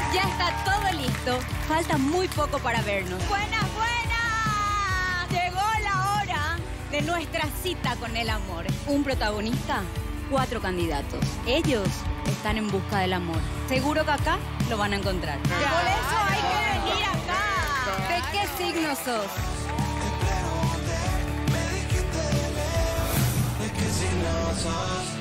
Ya está todo listo. Falta muy poco para vernos. ¡Buenas, buenas! Llegó la hora de nuestra cita con el amor. Un protagonista, 4 candidatos. Ellos están en busca del amor. Seguro que acá lo van a encontrar. Por eso hay que venir acá. ¿De qué signo sos? ¿De qué signo sos?